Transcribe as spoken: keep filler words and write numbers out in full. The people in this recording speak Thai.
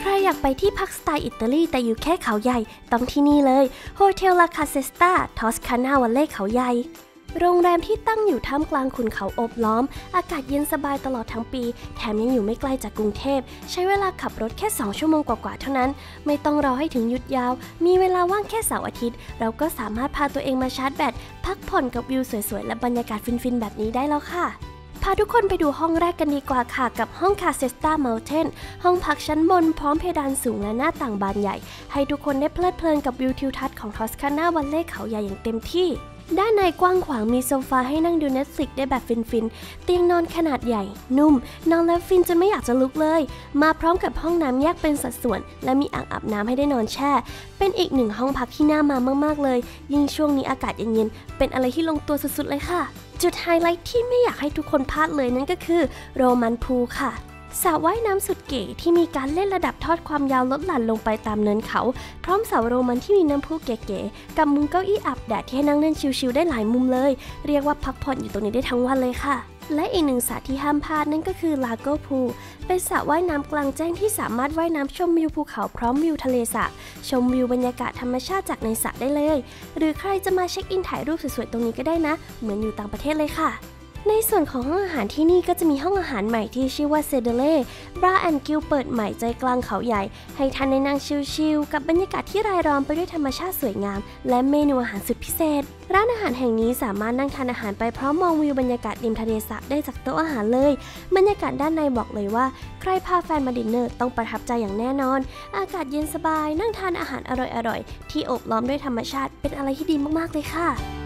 ใครอยากไปที่พักสไตล์อิตาลีแต่อยู่แค่เขาใหญ่ต้องที่นี่เลยโฮเทลลาคาเซสตาทอสคานาวัลเล่เขาใหญ่โรงแรมที่ตั้งอยู่ท่ามกลางขุนเขาโอบล้อมอากาศเย็นสบายตลอดทั้งปีแถมยังอยู่ไม่ไกลจากกรุงเทพใช้เวลาขับรถแค่สองชั่วโมงกว่าๆเท่านั้นไม่ต้องรอให้ถึงหยุดยาวมีเวลาว่างแค่เสาร์อาทิตย์เราก็สามารถพาตัวเองมาชาร์จแบตพักผ่อนกับวิวสวยๆและบรรยากาศฟินๆแบบนี้ได้แล้วค่ะพาทุกคนไปดูห้องแรกกันดีกว่าค่ะกับห้องคาเซสตาเมลเทนห้องพักชั้นบนพร้อมเพดานสูงและหน้าต่างบานใหญ่ให้ทุกคนได้เพลิดเพลินกับวิวทิวทัศน์ของทอสคานาวัลเล่เขาใหญ่อย่างเต็มที่ด้านในกว้างขวางมีโซฟาให้นั่งดู Netflix ได้แบบฟินๆเตียงนอนขนาดใหญ่นุ่มนอนแล้วฟินจนไม่อยากจะลุกเลยมาพร้อมกับห้องน้ำแยกเป็นสัดส่วนและมีอ่างอาบน้ำให้ได้นอนแช่เป็นอีกหนึ่งห้องพักที่น่ามามากๆเลยยิ่งช่วงนี้อากาศเย็นๆเป็นอะไรที่ลงตัวสุดๆเลยค่ะจุดไฮไลท์ที่ไม่อยากให้ทุกคนพลาดเลยนั่นก็คือโรมันพูลค่ะสระว่ายน้ำสุดเก๋ที่มีการเล่นระดับทอดความยาวลดหลั่นลงไปตามเนินเขาพร้อมเสาโรมันที่มีน้ำพุเก๋ๆกับมุมเก้าอี้อาบแดดที่ให้นั่งเล่นชิลๆได้หลายมุมเลยเรียกว่าพักผ่อนอยู่ตรงนี้ได้ทั้งวันเลยค่ะและอีกหนึ่งสระที่ห้ามพลาดนั่นก็คือลาโกพูลเป็นสระว่ายน้ำกลางแจ้งที่สามารถว่ายน้ำชมวิวภูเขาพร้อมวิวทะเลสาบชมวิวบรรยากาศธรรมชาติจากในสระได้เลยหรือใครจะมาเช็คอินถ่ายรูปสวยๆตรงนี้ก็ได้นะเหมือนอยู่ต่างประเทศเลยค่ะในส่วนของห้องอาหารที่นี่ก็จะมีห้องอาหารใหม่ที่ชื่อว่าเซเดเล่บราแอนด์กิลเปิดใหม่ใจกลางเขาใหญ่ให้ท่านได้นั่งชิลๆกับบรรยากาศที่รายล้อมไปด้วยธรรมชาติสวยงามและเมนูอาหารสุดพิเศษร้านอาหารแห่งนี้สามารถนั่งทานอาหารไปพร้อมมองวิวบรรยากาศริมทะเลสาบได้จากโต๊ะอาหารเลยบรรยากาศด้านในบอกเลยว่าใครพาแฟนมาดินเนอร์ต้องประทับใจอย่างแน่นอนอากาศเย็นสบายนั่งทานอาหารอร่อยๆที่โอบล้อมด้วยธรรมชาติเป็นอะไรที่ดีมากๆเลยค่ะ